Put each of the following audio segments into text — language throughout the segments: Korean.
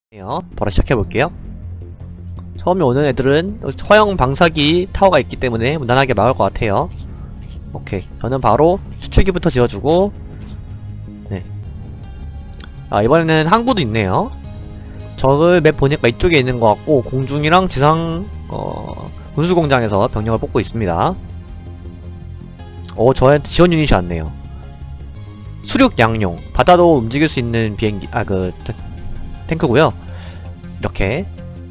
바로 시작해볼게요. 처음에 오는 애들은 허용 방사기 타워가 있기 때문에 무난하게 막을 것 같아요. 오케이, 저는 바로 추출기부터 지어주고, 네. 이번에는 항구도 있네요. 적을 맵 보니까 이쪽에 있는 것 같고, 공중이랑 지상 군수공장에서 병력을 뽑고 있습니다. 저한테 지원 유닛이 왔네요. 수륙 양용, 바다도 움직일 수 있는 비행기, 탱크고요. 이렇게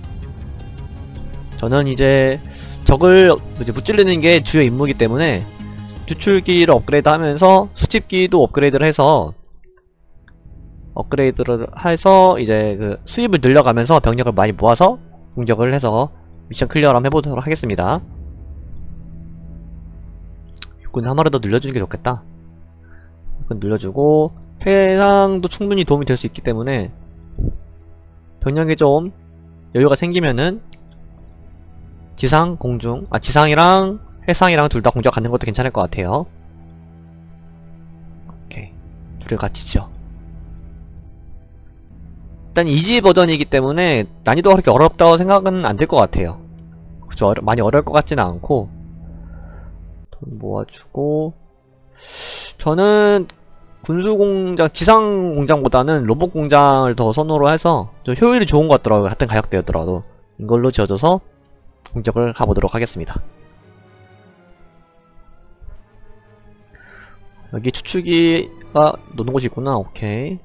저는 이제 적을 무찔르는 게 주요 임무이기 때문에 추출기를 업그레이드 하면서 수집기도 업그레이드를 해서 이제 그 수입을 늘려가면서 병력을 많이 모아서 공격을 해서 미션 클리어를 한번 해보도록 하겠습니다. 육군 하마를 더 늘려주는 게 좋겠다. 육군 늘려주고 해상도 충분히 도움이 될 수 있기 때문에 병력이 좀 여유가 생기면은 지상이랑 해상이랑 둘 다 공격하는 것도 괜찮을 것 같아요. 오케이, 둘이 같이 지어. 일단 이지 버전이기 때문에 난이도가 그렇게 어렵다고 생각은 안 될 것 같아요. 그쵸, 많이 어려울 것 같지는 않고. 돈 모아주고, 저는 군수공장, 지상공장보다는 로봇공장을 더 선호로 해서 좀 효율이 좋은 것 같더라고요. 같은 가격대였더라도. 이걸로 지어줘서 공격을 가보도록 하겠습니다. 여기 추출기가 놓는 곳이 있구나. 오케이.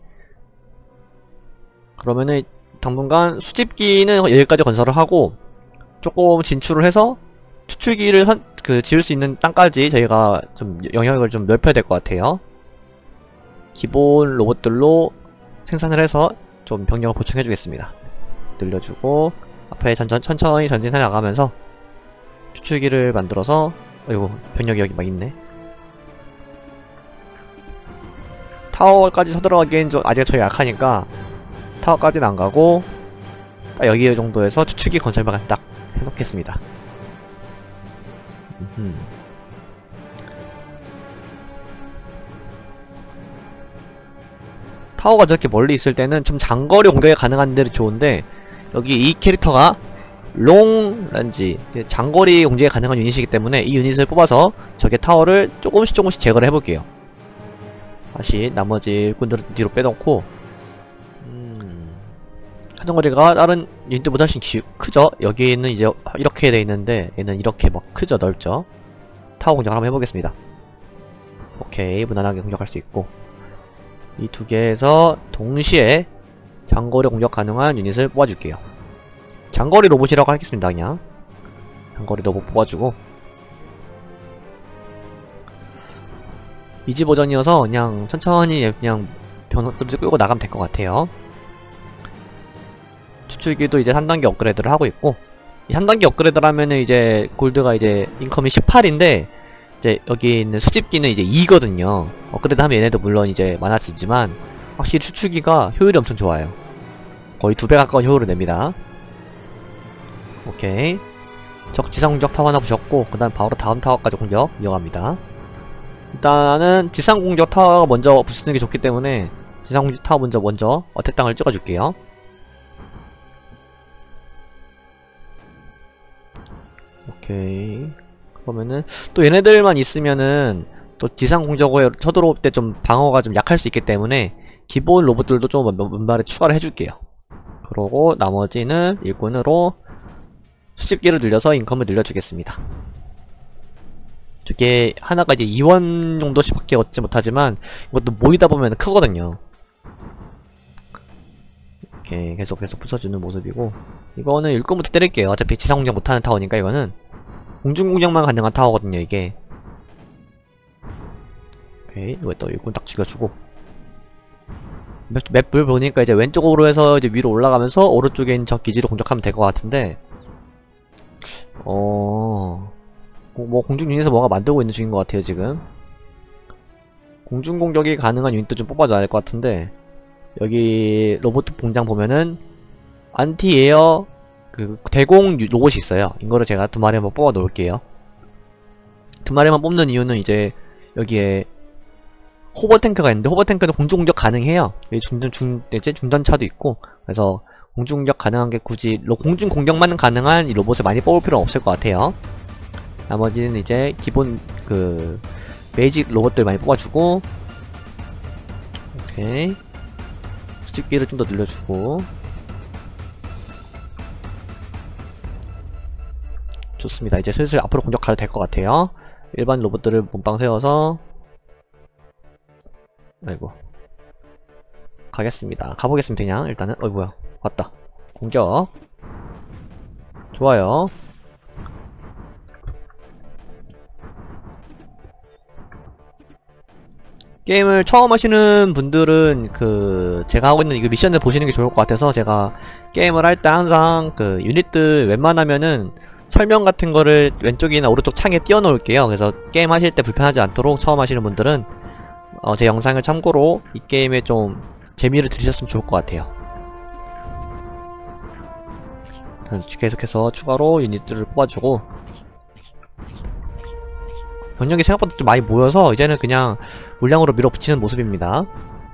그러면은 당분간 수집기는 여기까지 건설을 하고 조금 진출을 해서 추출기를 지을 수 있는 땅까지 저희가 좀 영역을 좀 넓혀야 될 것 같아요. 기본 로봇들로 생산을 해서 좀 병력을 보충해 주겠습니다. 늘려주고 앞에 천천히 전진해 나가면서 추출기를 만들어서 어이구, 병력이 여기 막 있네. 타워까지 서들어가기엔 좀 아직 저희 약하니까 타워까지는 안 가고 딱 여기 정도에서 추출기 건설만 딱 해놓겠습니다. 타워가 저렇게 멀리 있을 때는 좀 장거리 공격이 가능한 데는 좋은데, 여기 이 캐릭터가 롱란지 장거리 공격이 가능한 유닛이기 때문에 이 유닛을 뽑아서 적의 타워를 조금씩 제거를 해볼게요. 다시 나머지 일꾼들을 뒤로 빼놓고, 사정거리가 다른 유닛들보다 훨씬 크죠? 여기는 이제 이렇게 돼 있는데 얘는 이렇게 막 크죠? 넓죠? 타워 공격을 한번 해보겠습니다. 오케이, 무난하게 공격할 수 있고, 이 두 개에서 동시에 장거리 공격 가능한 유닛을 뽑아줄게요. 장거리 로봇이라고 하겠습니다. 그냥 장거리 로봇 뽑아주고, 이지 버전이어서 그냥 천천히 그냥 병력들을 끌고 나가면 될 것 같아요. 추출기도 이제 3단계 업그레이드를 하고 있고, 이 3단계 업그레이드를 하면은 이제 골드가 이제 인컴이 18인데 이제 여기 있는 수집기는 이제 2거든요. 업그레이드 하면 얘네도 물론 이제 많아지지만 확실히 추출기가 효율이 엄청 좋아요. 거의 2배 가까운 효율을 냅니다. 오케이, 적 지상공격 타워 하나 부셨고, 그 다음 바로 다음 타워까지 공격 이어갑니다. 일단은 지상공격 타워가 먼저 부수는 게 좋기 때문에 지상공격 타워 먼저 어택 땅을 찍어줄게요. 오케이, 그러면은 또 얘네들만 있으면은 또 지상공격에 쳐들어올 때 좀 방어가 좀 약할 수 있기 때문에 기본 로봇들도 좀 몇 마리 추가를 해줄게요. 그러고 나머지는 일꾼으로 수집기를 늘려서 인컴을 늘려주겠습니다. 저게 하나가 이제 2원 정도씩밖에 얻지 못하지만 이것도 모이다 보면 크거든요. 이렇게 계속 부숴주는 모습이고, 이거는 일꾼부터 때릴게요. 어차피 지상공격 못하는 타워니까 이거는 공중공격만 가능한 타워거든요, 이게. 오케이, 이거 또 일꾼 딱 죽여주고, 맵을 보니까 이제 왼쪽으로 해서 이제 위로 올라가면서 오른쪽에 있는 적 기지로 공격하면 될 것 같은데, 뭐 공중 유닛에서 뭔가 만들고 있는 중인 것 같아요. 지금 공중 공격이 가능한 유닛도 좀 뽑아줘야 할 것 같은데, 여기 로봇 공장 보면은 안티에어 대공 로봇이 있어요. 이거를 제가 2마리 한번 뽑아 놓을게요. 2마리만 뽑는 이유는 이제 여기에 호버탱크가 있는데 호버탱크는 공중공격 가능해요. 여기 중전차도 있고, 그래서 공중 공격 가능한 게 굳이 공중 공격만 가능한 이 로봇을 많이 뽑을 필요는 없을 것 같아요. 나머지는 이제 기본 그 베이직 로봇들 많이 뽑아주고, 오케이. 수집기를 좀 더 늘려주고, 좋습니다. 이제 슬슬 앞으로 공격가도 될 것 같아요. 일반 로봇들을 몸빵 세워서, 아이고, 가겠습니다. 가보겠습니다. 그냥 일단은. 뭐야, 왔다. 공격. 좋아요. 게임을 처음 하시는 분들은 제가 하고 있는 이 미션을 보시는 게 좋을 것 같아서, 제가 게임을 할 때 항상 유닛들 웬만하면은 설명 같은 거를 왼쪽이나 오른쪽 창에 띄워 놓을게요. 그래서 게임 하실 때 불편하지 않도록 처음 하시는 분들은 제 영상을 참고로 이 게임에 좀 재미를 들으셨으면 좋을 것 같아요. 계속해서 추가로 유닛들을 뽑아주고, 병력이 생각보다 좀 많이 모여서 이제는 그냥 물량으로 밀어붙이는 모습입니다.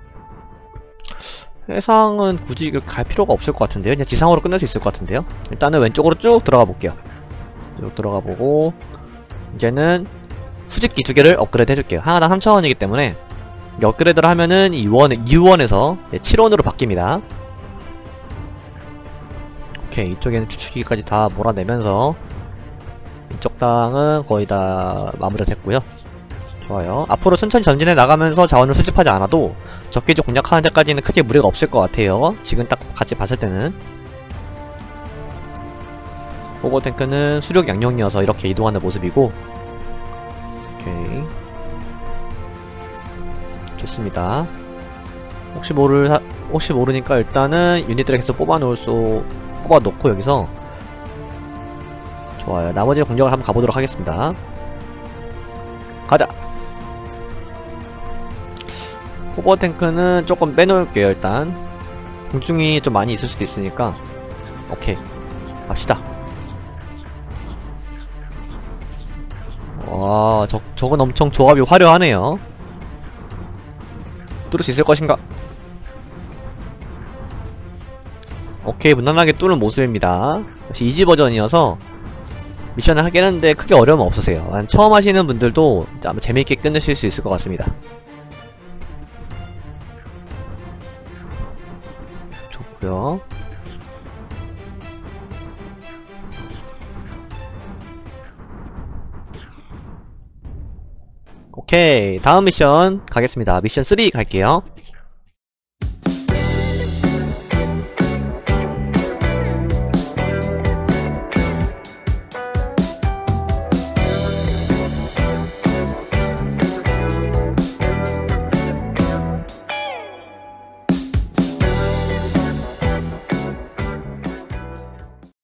해상은 굳이 갈 필요가 없을 것 같은데요. 그냥 지상으로 끝낼 수 있을 것 같은데요. 일단은 왼쪽으로 쭉 들어가 볼게요. 쭉 들어가 보고, 이제는 수집기 2개를 업그레이드 해줄게요. 하나당 3,000원이기 때문에 이 업그레이드를 하면은 2원에서 7원으로 바뀝니다. 오케이, 이쪽에는 추출기까지 다 몰아내면서 이쪽 땅은 거의 다 마무리가 됐고요. 좋아요. 앞으로 천천히 전진해 나가면서 자원을 수집하지 않아도 적기지 공략하는 데까지는 크게 무리가 없을 것 같아요. 지금 딱 같이 봤을 때는. 호버탱크는 수력 양용이어서 이렇게 이동하는 모습이고, 오케이, 좋습니다. 혹시 모르니까 일단은 유닛들을 계속 뽑아놓고 여기서, 좋아요. 나머지 공격을 한번 가보도록 하겠습니다. 가자! 호버탱크는 조금 빼놓을게요. 일단 공중이 좀 많이 있을 수도 있으니까. 오케이, 갑시다. 와, 저건 엄청 조합이 화려하네요. 뚫을 수 있을 것인가? 오케이, 무난하게 뚫는 모습입니다. 역시 이지 버전이어서 미션을 하긴 하는데 크게 어려움은 없으세요. 처음 하시는 분들도 아마 재밌게 끝내실 수 있을 것 같습니다. 좋고요. 오케이, 다음 미션 가겠습니다. 미션 3 갈게요.